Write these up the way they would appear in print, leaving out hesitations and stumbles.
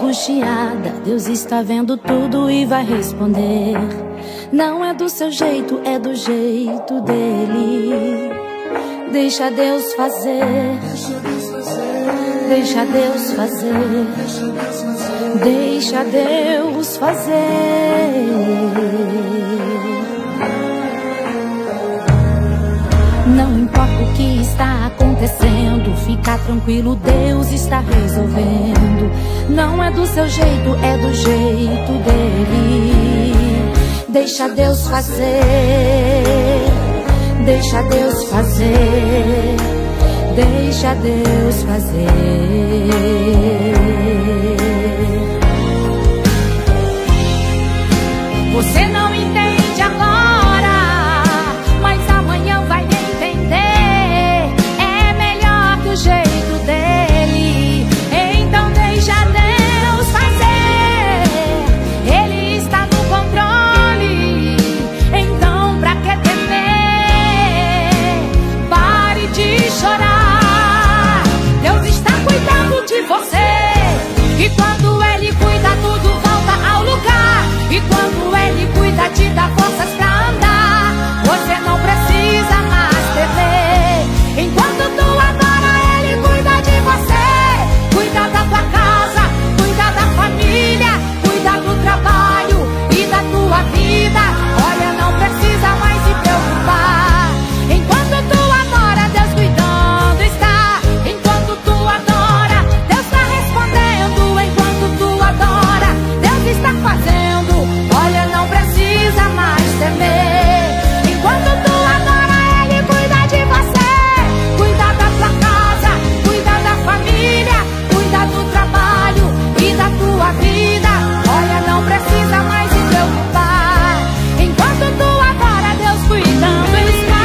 angustiada, Deus está vendo tudo e vai responder. Não é do seu jeito, é do jeito dele. Deixa Deus fazer. Deixa Deus fazer. Deixa Deus fazer. Não importa o que está acontecendo, fica tranquilo, Deus está resolvendo. Não é do seu jeito, é do jeito dele. Deixa Deus fazer. Deixa Deus fazer. Deixa Deus fazer. Você não entende agora, mas amanhã vai entender. É melhor que o jeito dele. Então deixa Deus fazer. Ele está no controle. Então pra que temer? Pare de chorar. Deus está cuidando de você. E quando Ele cuida, tudo volta ao lugar. E quando Ele cuida, te dá forças pra andar. Você não precisa mais temer. Enquanto tu adora, Ele cuida de você. Cuida da tua casa, cuida da família, cuida do trabalho e da tua vida. Olha, não precisa mais se preocupar. Enquanto tu adora, Deus cuidando está. Enquanto tu adora, Deus está respondendo. Enquanto tu adora, Deus está fazendo. Olha, não precisa mais temer. Enquanto tu adora, Ele cuida de você. Cuida da tua casa, cuida da família, cuida do trabalho e da tua vida. Olha, não precisa mais se preocupar. Enquanto tu adora, Deus cuidando está.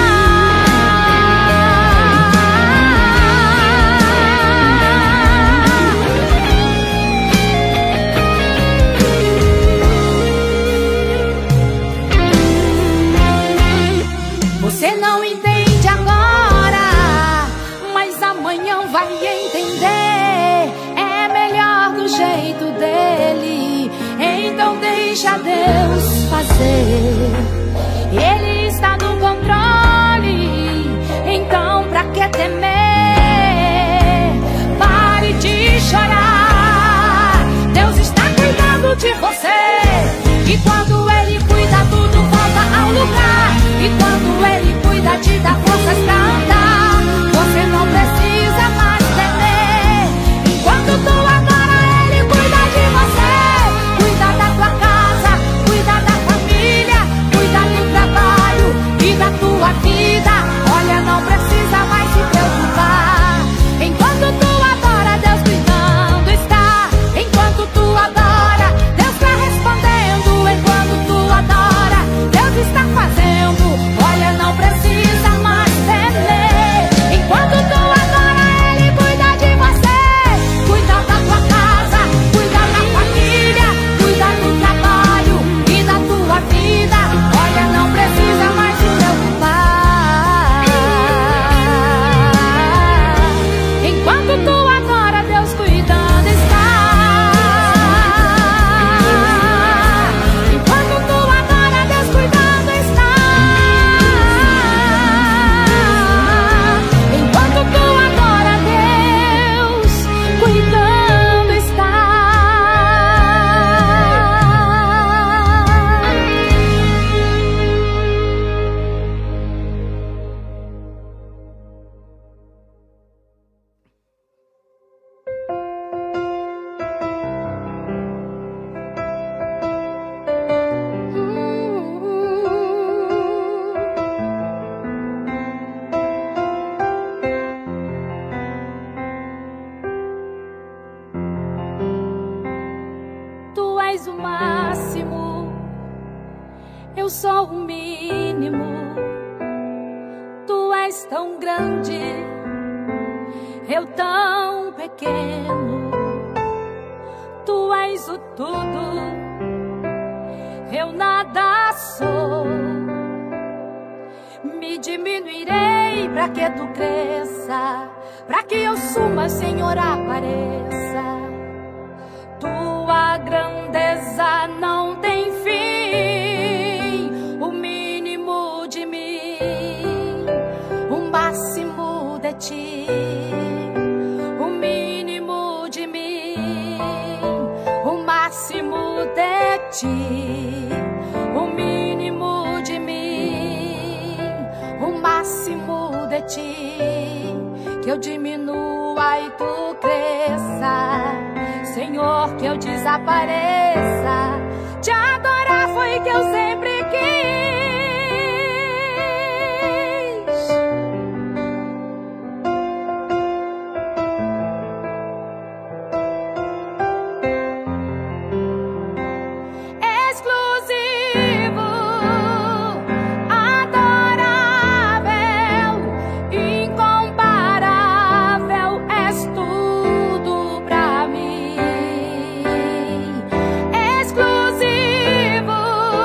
Você não entende agora, mas amanhã vai entender. É melhor do jeito dele. Então deixa Deus fazer. Ele está no controle. Então pra que temer? Pare de chorar. Deus está cuidando de você. E quando Ele cuida, tudo volta ao lugar. E quando Ele cuida, te dá forças pra andar. Você não precisa mais temer. Enquanto tu adora, Ele cuida de você. Cuida da tua casa, cuida da família, cuida do trabalho e da tua vida. Olha, não precisa mais se preocupar. Enquanto tu adora, Deus cuidando está. Enquanto tu adora, Deus está respondendo. Enquanto tu adora, Deus está fazendo. Olha, não precisa mais temer. Enquanto tu adora, Ele cuida de você. Cuida da tua casa, cuida da família, cuida do trabalho e da tua vida. Olha, não precisa mais se preocupar. Enquanto tu adora, Deus cuidando está. Enquanto tu adora, Deus cuidando está. Enquanto tu adora, Deus cuidando está. Tu és o máximo, eu sou o mínimo. Tu és tão grande, eu tão pequeno. Tu és o tudo, eu nada sou. Me diminuirei para que tu cresça, para que eu suma, Senhor, apareça. Tu tua grandeza não tem fim. O mínimo de mim, o máximo de ti. O mínimo de mim, o máximo de ti. O mínimo de mim, o máximo de ti. Que eu diminua e tu cresça, Senhor, que eu desapareça. Te adorar foi que eu sempre quis. Exclusivo, adorável, incomparável, és tudo pra mim. Exclusivo,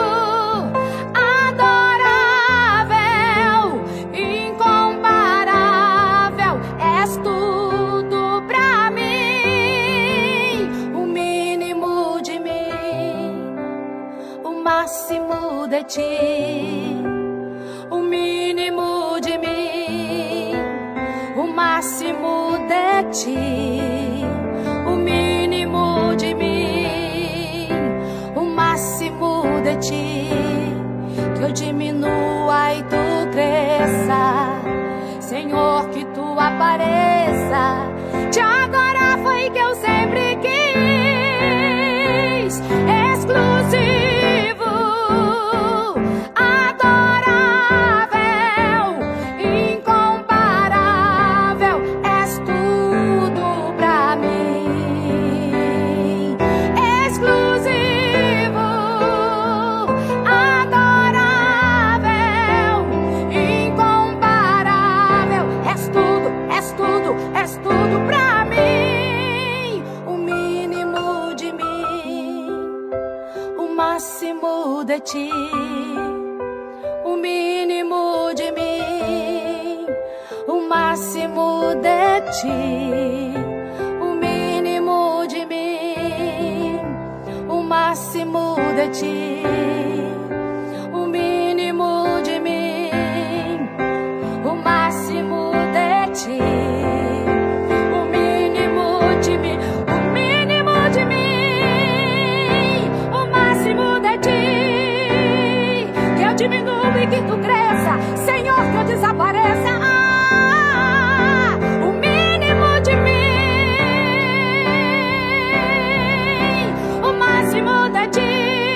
adorável, incomparável, és tudo pra mim. O mínimo de mim, o máximo de ti. O mínimo de mim, o máximo de ti. O mínimo de mim, o máximo de ti. Que eu diminua e tu cresça, Senhor, que tu apareça. Te adorar foi que eu sempre quis. Exclusivo, adorável, incomparável, és tudo pra mim. Exclusivo, adorável, incomparável, és tudo, és tudo, és tudo pra mim. O mínimo de mim, o máximo de ti. O mínimo de mim, o máximo de ti. O mínimo de mim, o máximo de ti. O mínimo de mim, o máximo de ti. O mínimo de mim, o mínimo de mim, o máximo de ti. Que eu diminua e que tu cresça, Senhor, que eu desapareça. O mínimo de mim, o máximo de ti.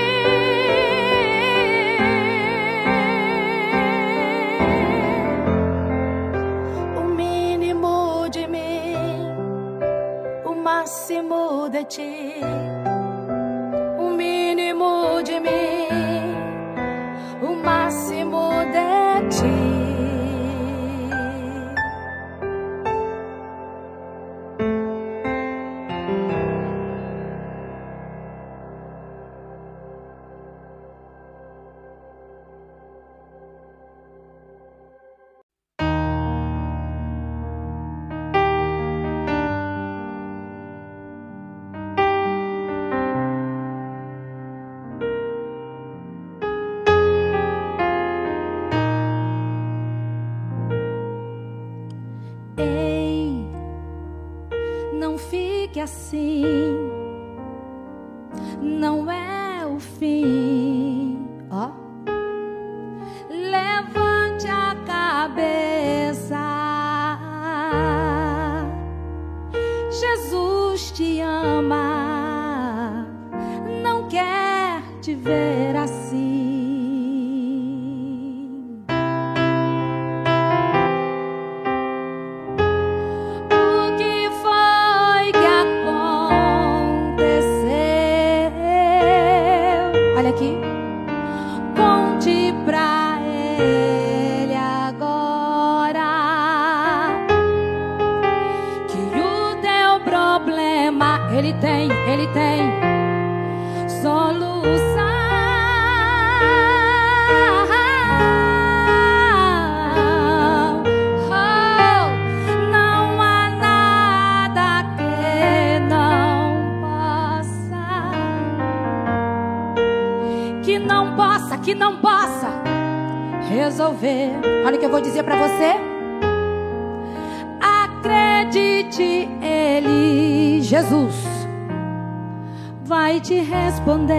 O mínimo de mim, o máximo de ti. O mínimo de mim, o máximo de ti. Ei, não fique assim, não é o fim. Ó, levante a cabeça, Jesus te ama, não quer te ver assim. Conte pra ele agora que o teu problema ele tem solução. Não há nada que não possa não possa resolver. Olha o que eu vou dizer pra você. Acredite, Ele, Jesus, vai te responder.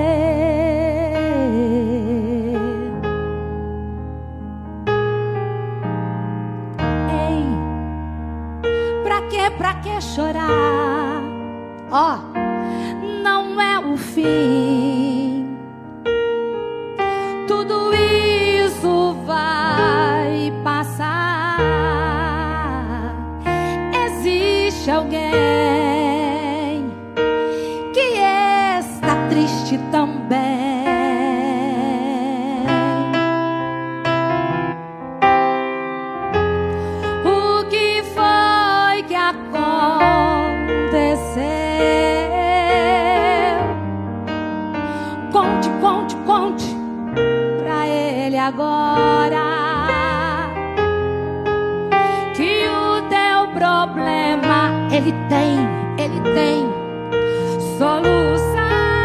Ei, pra que chorar? Ó, não é o fim. Tudo isso vai passar. Existe alguém que está triste também. O que foi que aconteceu? Conte, conte, conte pra ele agora que o teu problema ele tem solução.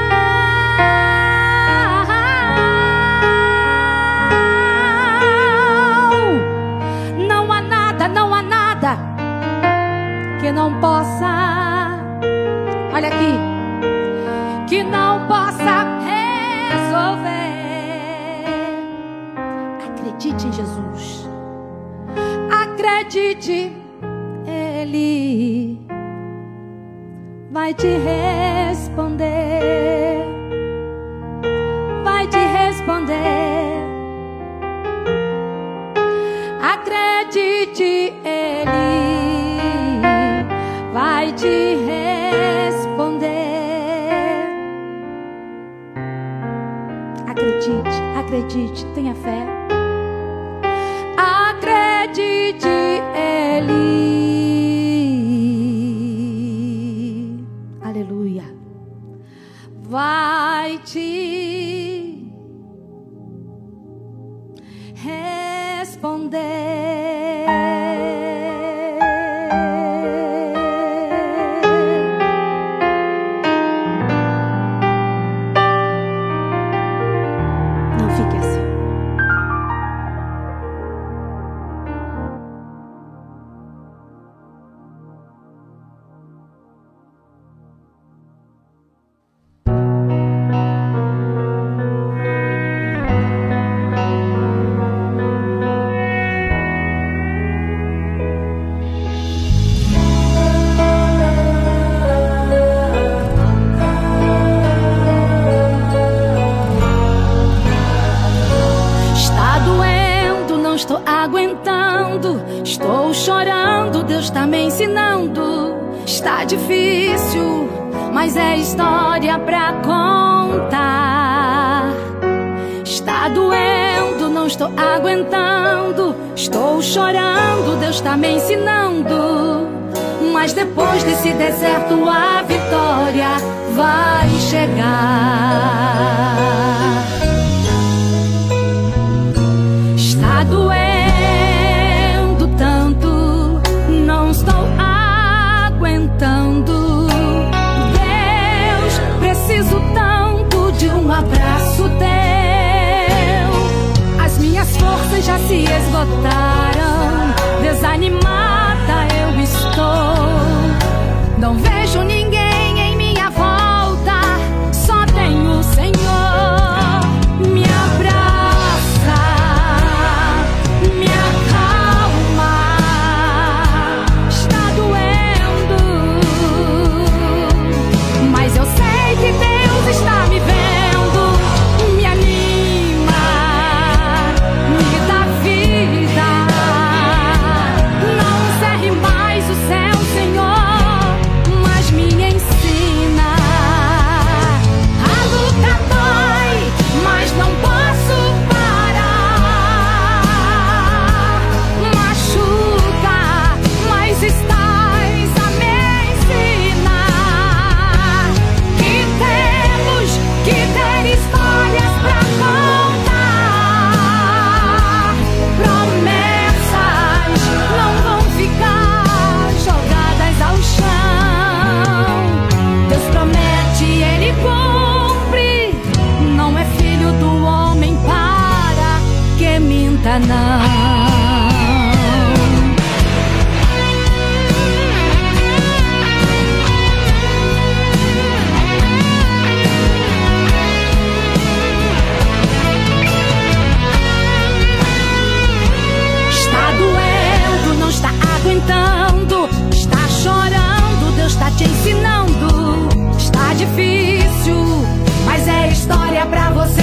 Não há nada que não possa, olha aqui, que não possa resolver. Acredite em Jesus, acredite, Ele vai te responder, vai te responder. Acredite, Ele vai te responder. Acredite, acredite, tenha fé. Acredite, Ele, aleluia, vai te responder. Não fique assim. Estou aguentando, estou chorando, Deus está me ensinando. Está difícil, mas é história pra contar. Está doendo, não estou aguentando, estou chorando, Deus está me ensinando. Mas depois desse deserto a vitória vai chegar. Está doendo tanto, não estou aguentando. Deus, preciso tanto de um abraço teu. As minhas forças já se esgotaram, desanimada eu estou. Não vejo ninguém em minha volta, só tenho o Senhor. Me abraça, me acalma. Está doendo, mas eu sei que Deus está me vendo. Me anima, me dá vida. Não ainda não. Está doendo, não está aguentando, está chorando, Deus está te ensinando. Está difícil, mas é história pra você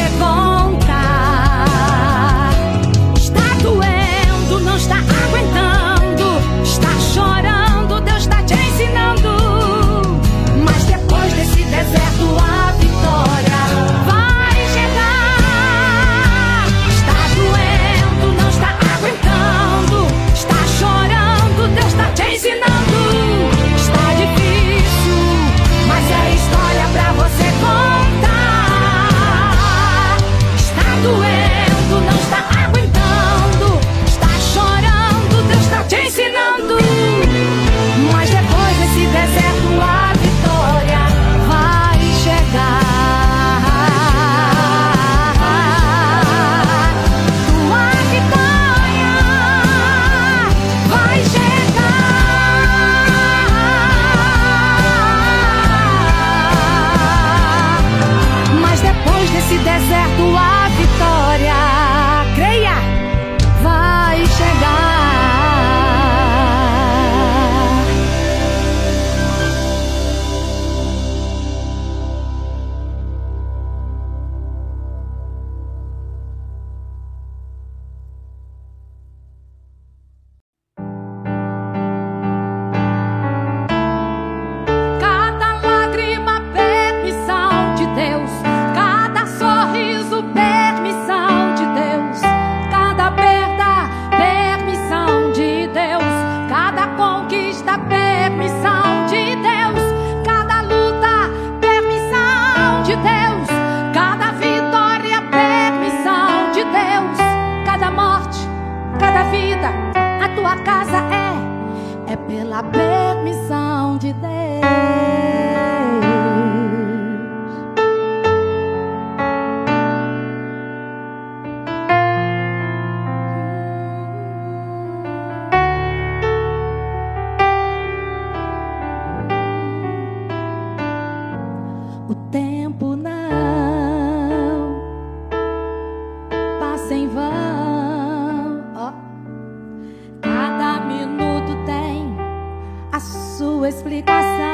contar. Está doendo, não está aguentando, está chorando, Deus está te ensinando. Mas depois desse deserto a vitória vai chegar. Está doendo, não está aguentando, está chorando, Deus está te ensinando. Está difícil, mas é história pra você contar. Está doendo, não está aguentando, está chorando, Deus está te ensinando. Mas depois desse deserto a vitória vai chegar. Tua vitória vai chegar. Mas depois desse deserto a vitória, creia, vai chegar. Cada lágrima, permissão de Deus. Cada sorriso, permissão de Deus. Cada perda, permissão de Deus. Cada conquista, permissão de Deus. Cada luta, permissão de Deus. Cada vitória, permissão de Deus. Cada morte, cada vida, a tua casa é pela permissão de Deus. O tempo não passa em vão. Ó. Cada minuto tem a sua explicação.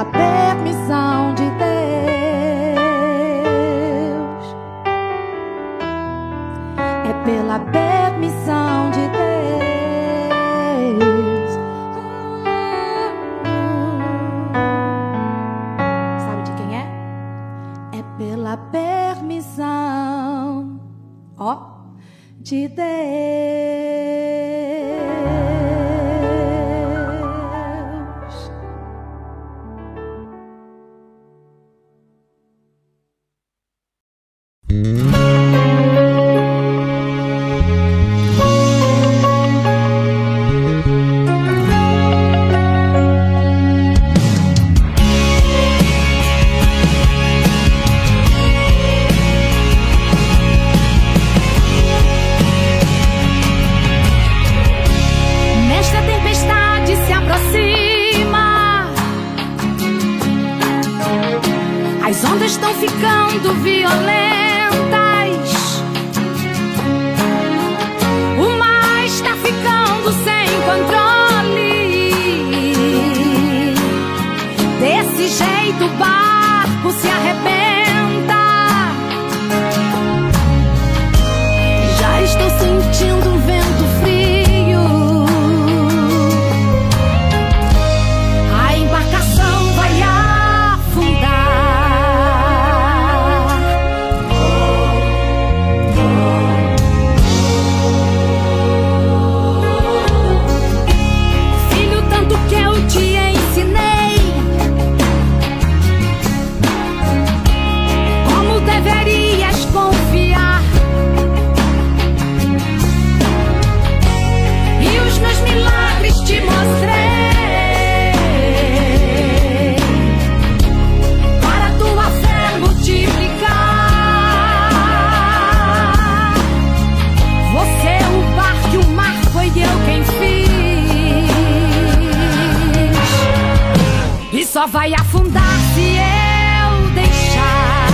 pela permissão de Deus. É pela permissão de Deus. Sabe de quem é? É pela permissão, ó, de Deus. As ondas estão ficando violentas, o mar está ficando sem controle. Desse jeito o barco se arrebenta. Já estou sentindo um vento frio. A embarcação vai afundar. Só vai afundar se eu deixar.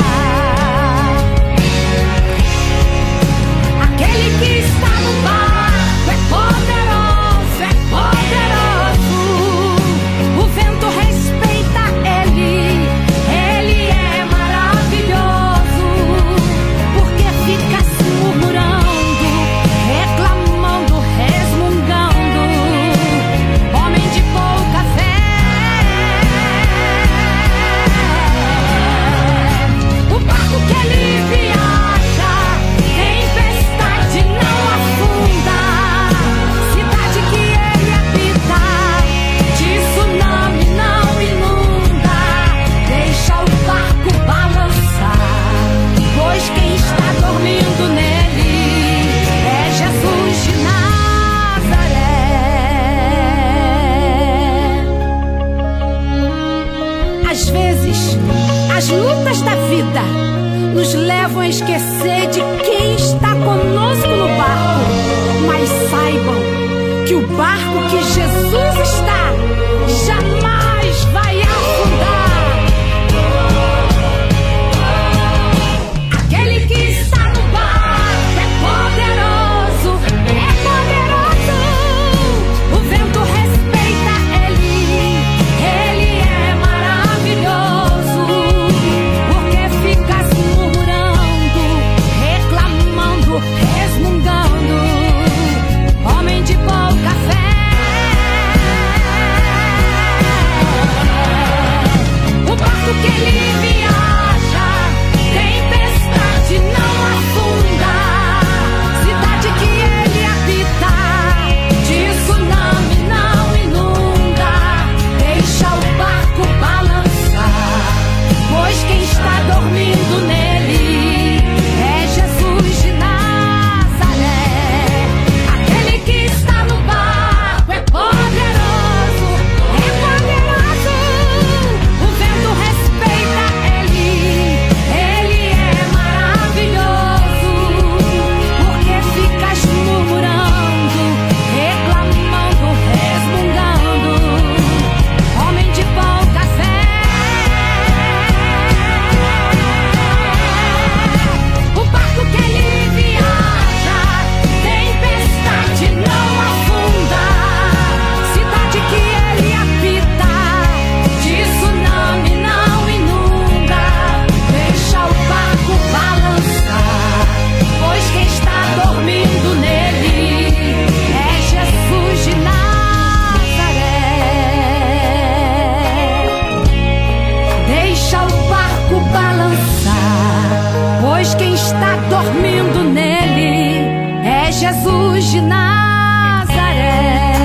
Aquele que está no barco é poderoso, é poderoso. O vento respeita ele, ele é maravilhoso. Porque fica se murmurando, reclamando, resmungando, homem de pouca fé. Que ele viaja, tempestade não afunda. Cidade que ele habita, de tsunami não inunda. Deixa o barco balançar, pois quem está dormindo nele é Jesus de Nazaré. Às vezes, as lutas da vida nos levam a esquecer de quem está conosco no barco. Mas saibam que o barco que Jesus está jamais vai afundar. Aquele que está no barco é poderoso, é poderoso. O vento respeita ele, ele é maravilhoso. Porque fica resmungando, homem de pouca fé. Mas quem está dormindo nele é Jesus de Nazaré.